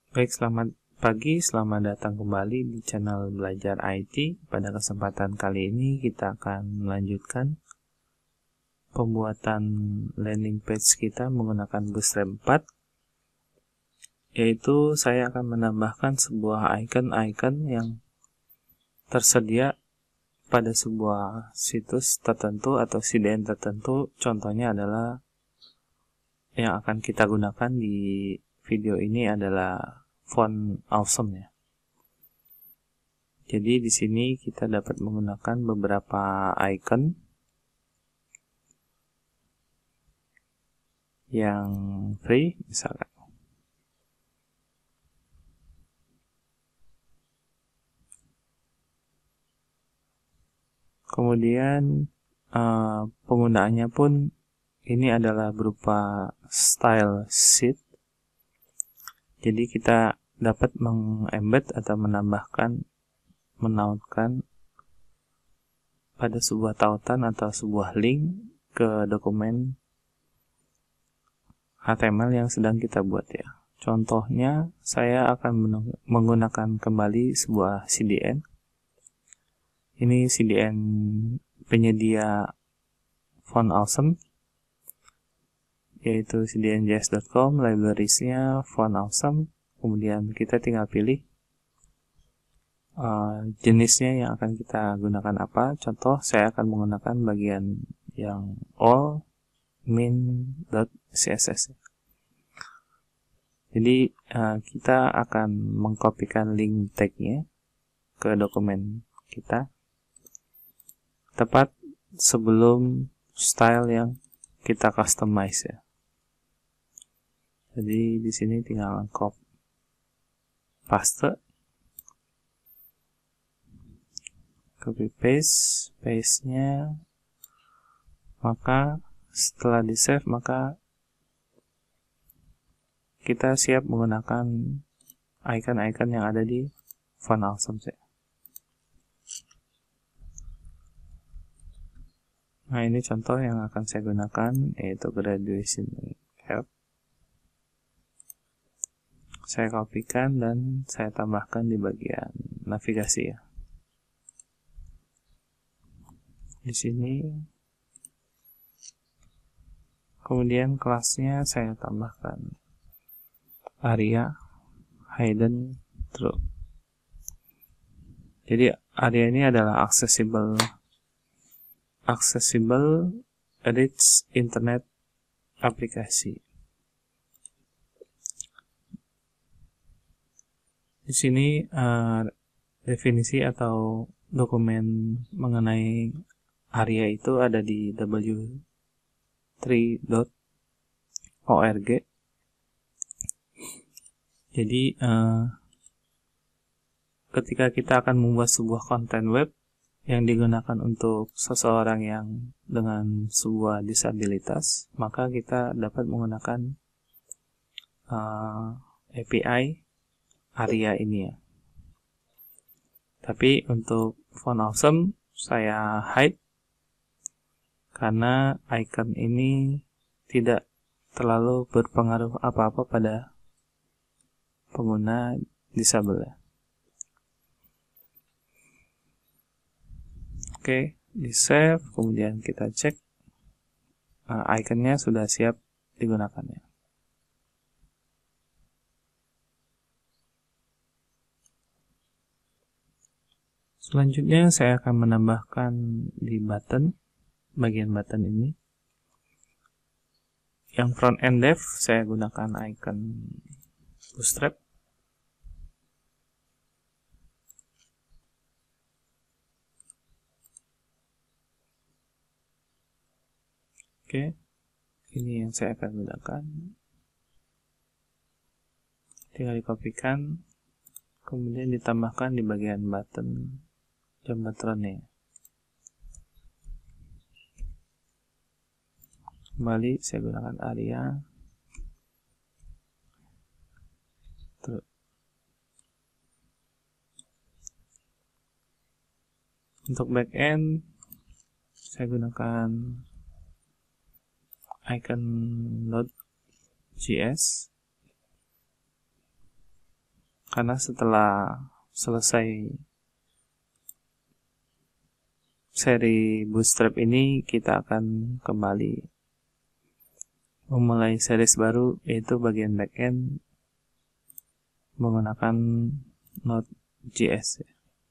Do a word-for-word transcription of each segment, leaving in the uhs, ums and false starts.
Baik, selamat pagi, selamat datang kembali di channel Belajar I T. Pada kesempatan kali ini kita akan melanjutkan pembuatan landing page kita menggunakan Bootstrap empat, yaitu saya akan menambahkan sebuah icon-icon yang tersedia pada sebuah situs tertentu atau C D N tertentu. Contohnya adalah yang akan kita gunakan di video ini adalah font awesome ya. Jadi di sini kita dapat menggunakan beberapa icon yang free misalkan. Kemudian uh, penggunaannya pun ini adalah berupa style sheet. Jadi kita dapat mengembed atau menambahkan, menautkan pada sebuah tautan atau sebuah link ke dokumen H T M L yang sedang kita buat ya. Contohnya saya akan menggunakan kembali sebuah C D N. Ini C D N penyedia font awesome, yaitu c d n j s dot com, librariesnya font awesome. Kemudian kita tinggal pilih uh, jenisnya yang akan kita gunakan apa. Contoh, saya akan menggunakan bagian yang all min.css. Jadi uh, kita akan mengkopikan link tagnya ke dokumen kita tepat sebelum style yang kita customize ya. Jadi di sini tinggal copy paste, copy paste, paste-nya, maka setelah di save maka kita siap menggunakan icon-icon yang ada di font awesome ya. Nah, ini contoh yang akan saya gunakan, yaitu graduation help. Saya kopikan dan saya tambahkan di bagian navigasi ya. Di sini. Kemudian kelasnya saya tambahkan area hidden true. Jadi area ini adalah accessible accessible rich internet aplikasi. Di sini uh, definisi atau dokumen mengenai area itu ada di w tiga dot org. Jadi uh, ketika kita akan membuat sebuah konten web yang digunakan untuk seseorang yang dengan sebuah disabilitas, maka kita dapat menggunakan uh, A P I area ini ya. Tapi untuk font awesome saya hide karena icon ini tidak terlalu berpengaruh apa-apa pada pengguna disabel ya. Oke, di save, kemudian kita cek uh, iconnya sudah siap digunakan ya. Selanjutnya saya akan menambahkan di button, bagian button ini. Yang front end dev saya gunakan icon Bootstrap. Oke, ini yang saya akan gunakan. Tinggal dikopikan, kemudian ditambahkan di bagian button jumbatron-nya. Kembali saya gunakan area. Terus. Untuk backend saya gunakan icon.js. karena setelah selesai seri bootstrap ini kita akan kembali memulai series baru, yaitu bagian backend menggunakan Node.js.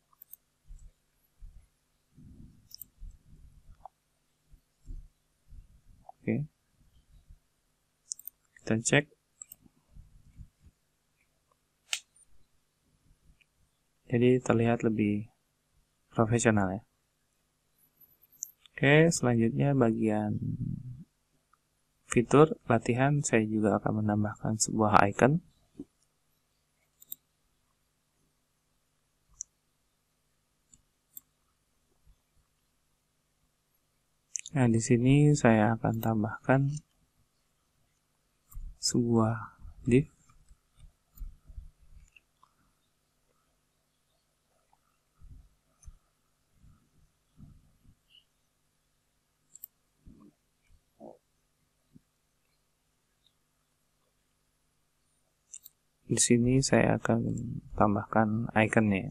Oke, kita cek. Jadi terlihat lebih profesional ya. Oke, selanjutnya bagian fitur latihan, saya juga akan menambahkan sebuah icon. Nah, di sini saya akan tambahkan sebuah div. Di sini saya akan tambahkan ikonnya.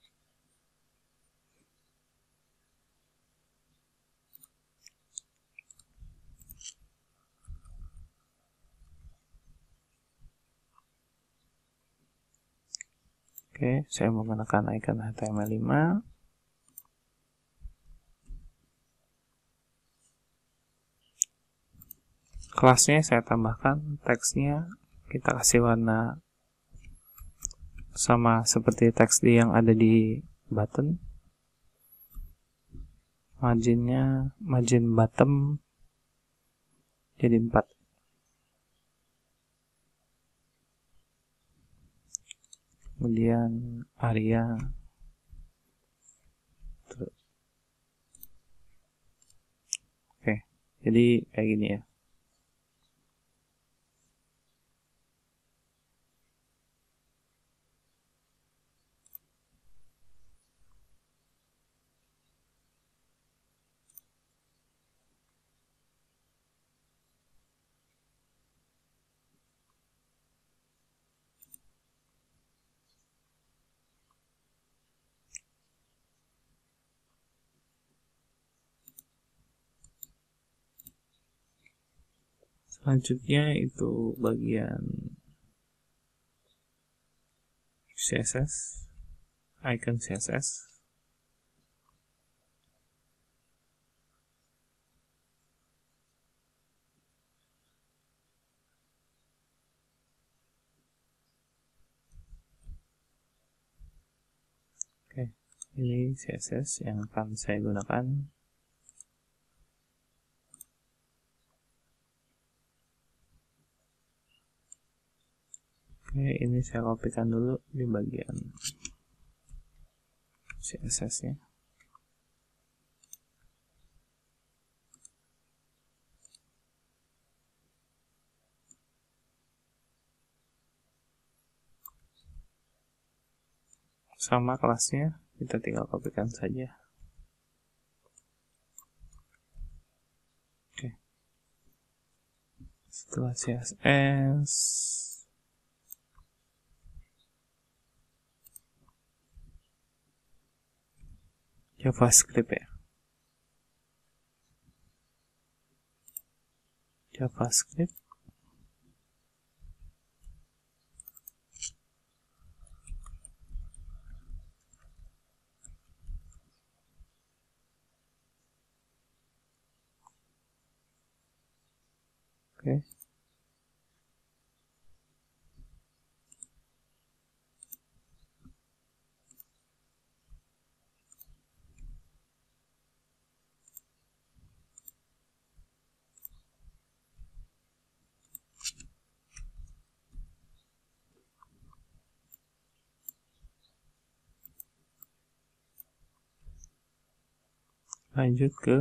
Oke, saya menggunakan icon H T M L lima. Kelasnya saya tambahkan teksnya, kita kasih warna sama seperti teks yang ada di button. Marginnya, margin bottom jadi empat. Kemudian area. Oke, jadi kayak gini ya. Selanjutnya itu bagian C S S, icon C S S. Oke, ini C S S yang akan saya gunakan. Oke, ini saya kopikan dulu di bagian C S S-nya. Sama kelasnya, kita tinggal kopikan saja. Oke. Setelah C S S, JavaScript ya. JavaScript. Oke. Lanjut ke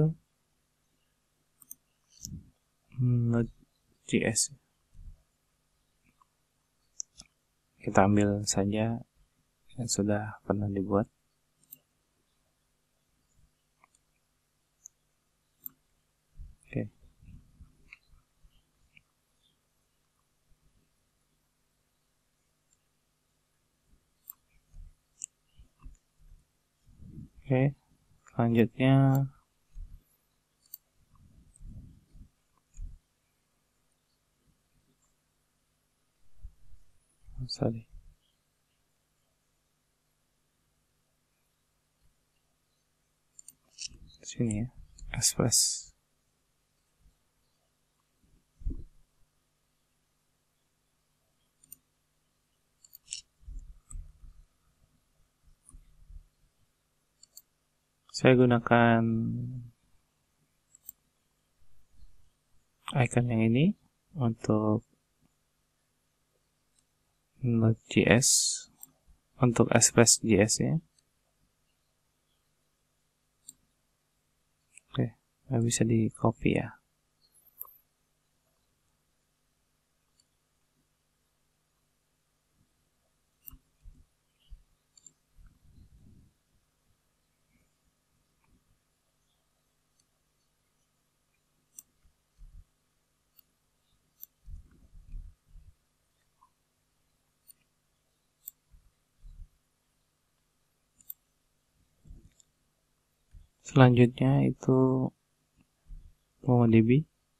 Node.js. Kita ambil saja yang sudah pernah dibuat. Oke. Oke, selanjutnya sorry sini ya, express. Saya gunakan icon yang ini untuk Node.js, untuk Express.js nya. Oke, nggak bisa di copy ya. Selanjutnya itu MongoDB.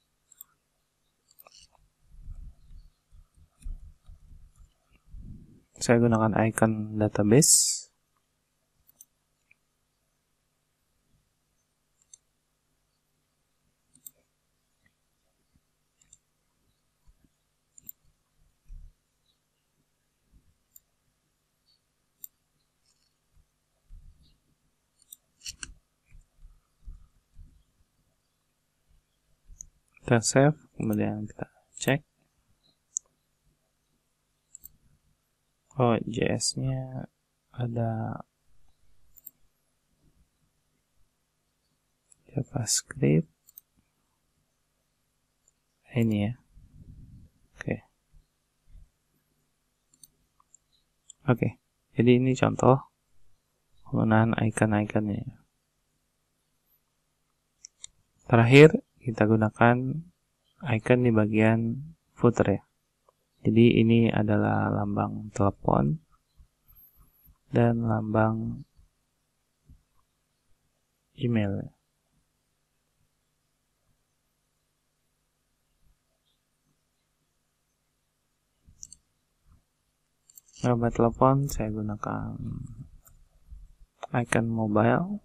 Saya gunakan icon database. Kita save, kemudian kita cek. Oh, J S-nya ada JavaScript. Ini ya. Oke. Oke. Jadi ini contoh penggunaan icon-iconnya. Terakhir, kita gunakan icon di bagian footer ya. Jadi ini adalah lambang telepon dan lambang email. Lambang telepon saya gunakan icon mobile.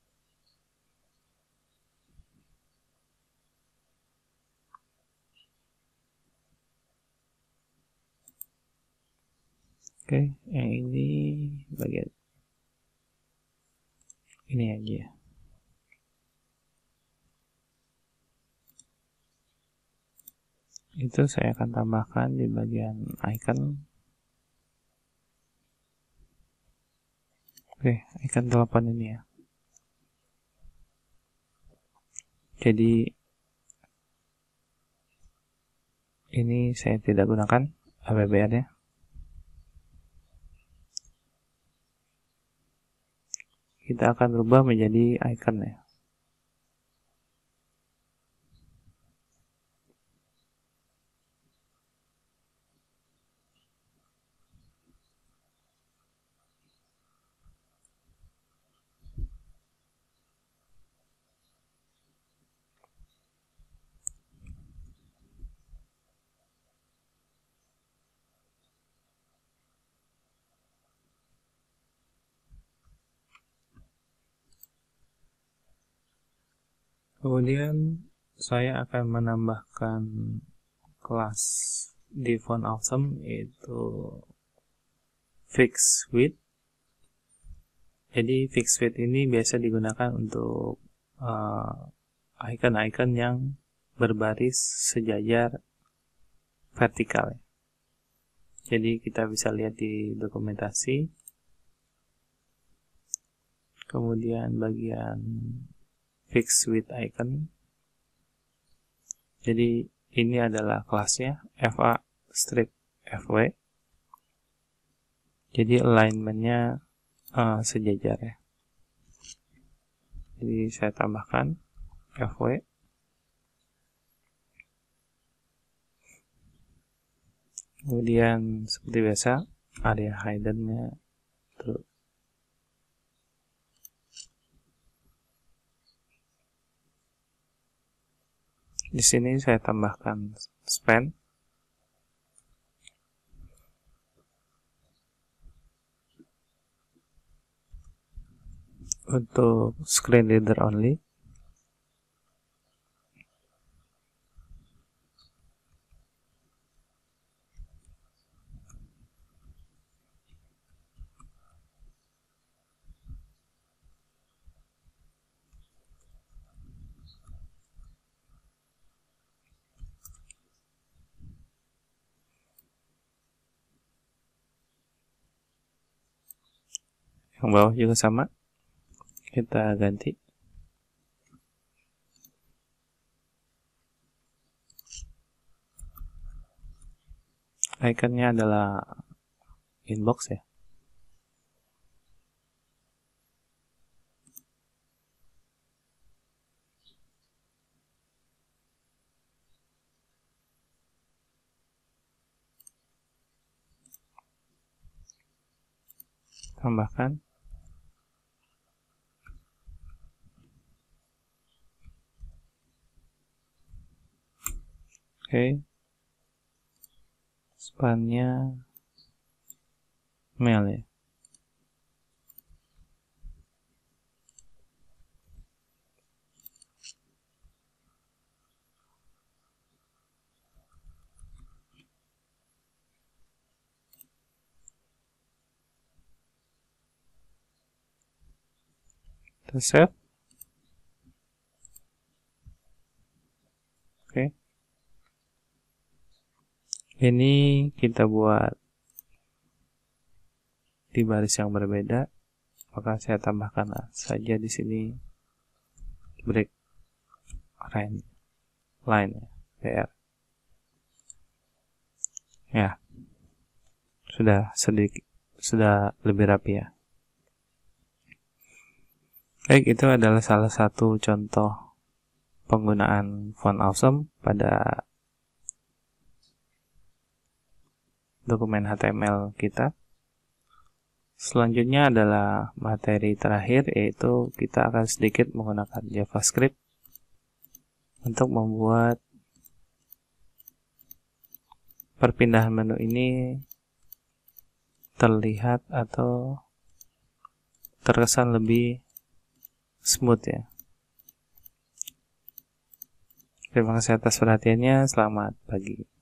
Oke, yang ini bagian ini aja. Itu saya akan tambahkan di bagian icon. Oke, icon telepon ini ya. Jadi ini saya tidak gunakan A B B R-nya. Kita akan rubah menjadi icon ya. Kemudian saya akan menambahkan kelas di font awesome, yaitu fixed width. Jadi fixed width ini biasa digunakan untuk icon-icon uh, yang berbaris sejajar vertikal. Jadi kita bisa lihat di dokumentasi. Kemudian bagian fixed width icon. Jadi ini adalah kelasnya fa strip fw. Jadi alignmentnya uh, sejajar ya. Jadi saya tambahkan fw. Kemudian seperti biasa area hidden-nya true. Di sini saya tambahkan span untuk screen reader only. Yang bawah juga sama, kita ganti. Ikonnya adalah inbox ya. Tambahkan. Oke. Okay. Spannya mail ya. Kita save. Oke. Okay. Ini kita buat di baris yang berbeda, maka saya tambahkan saja di sini break line line ya, B R. Ya, sudah sedikit, sudah lebih rapi ya. Baik, itu adalah salah satu contoh penggunaan font awesome pada dokumen H T M L kita. Selanjutnya adalah materi terakhir, yaitu kita akan sedikit menggunakan JavaScript untuk membuat perpindahan menu ini terlihat atau terkesan lebih smooth ya. Terima kasih atas perhatiannya, selamat pagi.